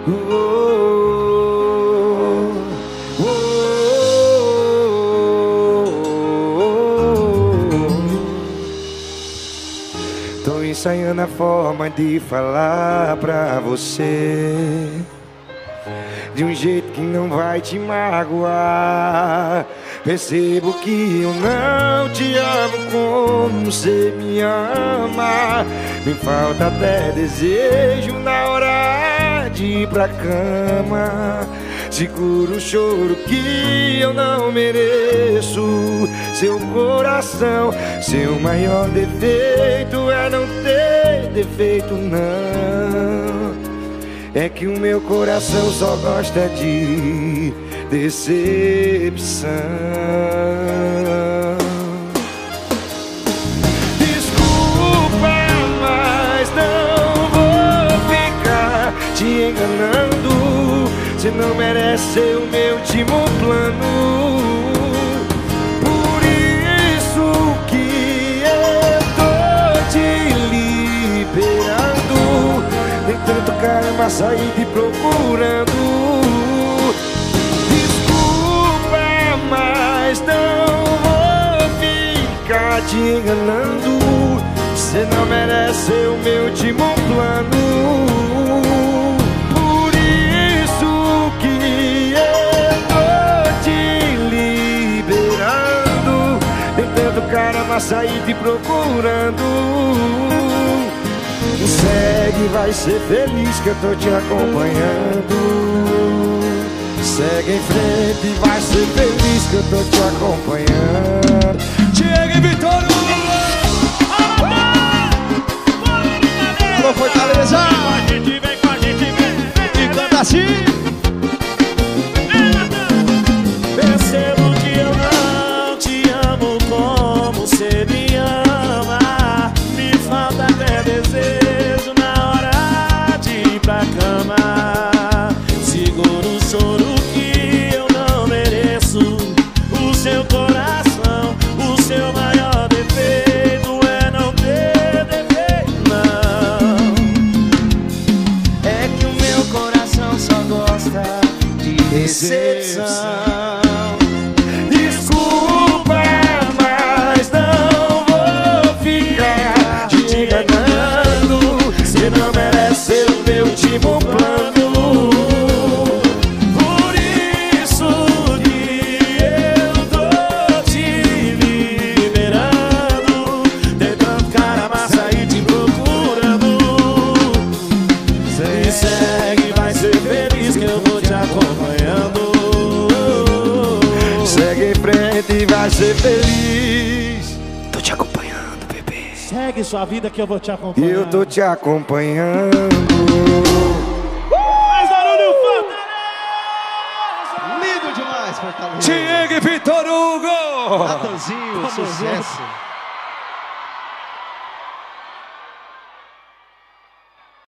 Tô ensaiando a forma de falar pra você de um jeito que não vai te magoar. Percebo que eu não te amo como você me ama. Me falta até desejo na hora de ir pra cama. Seguro o choro que eu não mereço. Seu coração, seu maior defeito é não ter defeito, não. É que o meu coração só gosta de decepção. Desculpa, mas não vou ficar te enganando. Você não merece ser o meu último plano. Por isso que eu tô te liberando. Tem tanto caramba sair te procurando. Desculpa, mas não vou ficar te enganando. Você não merece ser o meu último plano. Por isso que eu tô te liberando. Tem tanto caramba sair te procurando. Segue, vai ser feliz que eu tô te acompanhando. Segue em frente, vai ser feliz que eu tô te acompanhando. Diego e Vitor Hugo! Alô, Fortaleza! Vem com a gente, vem! E canta assim! Percebo que eu não te amo como você me ama. Me falta até desejo na hora de ir pra cama. Seguro o choro que eu não mereço. O seu coração, o seu maior defeito é não ter defeito, não. É que o meu coração só gosta de decepção. Desculpa, mas não vou ficar te enganando. Você não merece ser o meu último plano. Por isso que eu tô te liberando. Tem tanto cara massa aí te procurando. Me segue, vai ser feliz que eu vou te acompanhando. Segue em frente e vai ser feliz. Tô te acompanhando, bebê. Segue sua vida que eu vou te acompanhar. Eu tô te acompanhando. Mais barulho, Fortaleza! Lindo demais, Fortaleza. Diego e Vitor Hugo! Natanzinho, sucesso.